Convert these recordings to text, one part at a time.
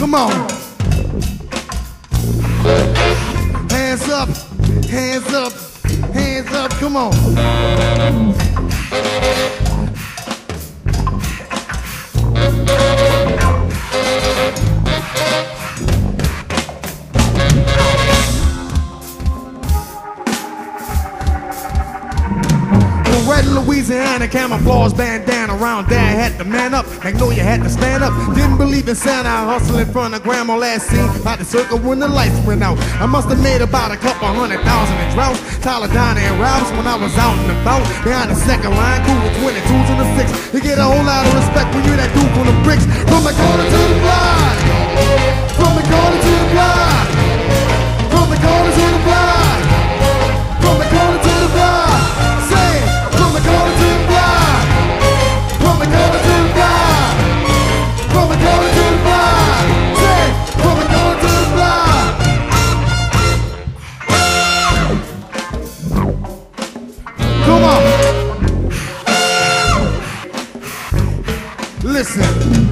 Come on. Hands up, hands up, hands up, come on. Red Louisiana camouflage bandana around dad had to man up. Magnolia had to stand up. Didn't believe in Santa. I hustled in front of grandma last scene by the circle when the lights went out. I must have made about a couple 100,000 in droughts. Tyler, Donna, and Rouse when I was out and about. Behind the second line, cool with 22s and a 6. You get a whole lot of respect when you're that dude on the bricks. From the corner to the block. From the corner to the block. From the corner to the block. From the corner to the block. Say it. From the corner to the block. From the corner to the block. From the corner to the block. Say it. From the corner to the block. Come on. Listen.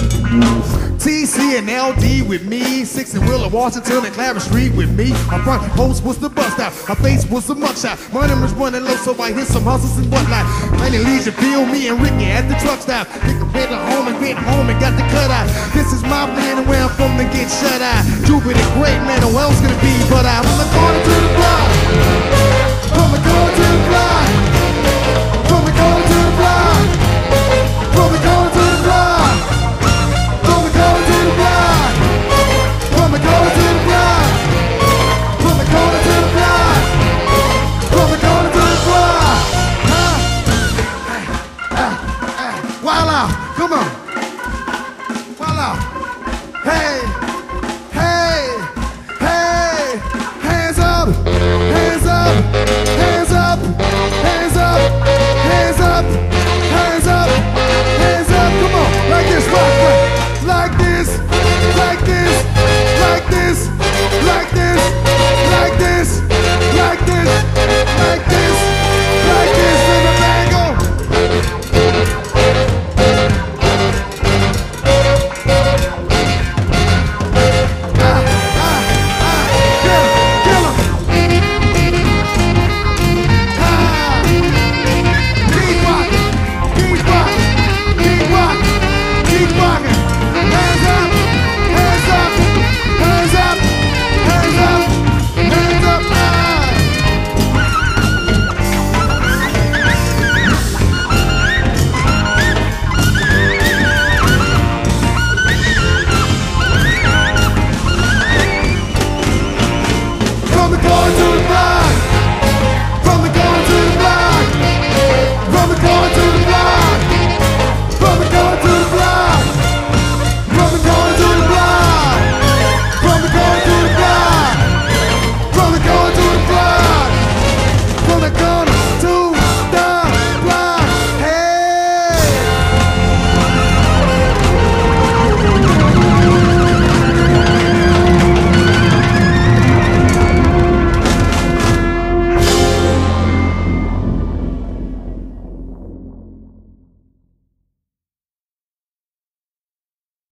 TC and LD with me, 6 and Willa, Washington and Clara Street with me. My front post was the bust out, my face was the mugshot. Money was running low, so I hit some hustles and whatnot. Any leisure feel me and Ricky at the truck stop. Pick a bed home and get home and got the cut out. This is my plan and where I'm from to get shut out. Jupiter great, man, who else gonna be but I? From the corner to the block. From the corner to the block. From the corner to the block. From the corner to the block. From the corner to the block. From the corner to the block. From the corner to the block. From the corner to the block. Voila, come on. Voila. Hey, hey, hey. Hands up, hands up, hands up, hands up, hands up, hands up, hands up. Come on, like this, like this, like this, like this, like this, like this, like this, like this, like this. Let the band go. Kill him. Keep rocking, keep rocking, keep rocking, keep rocking.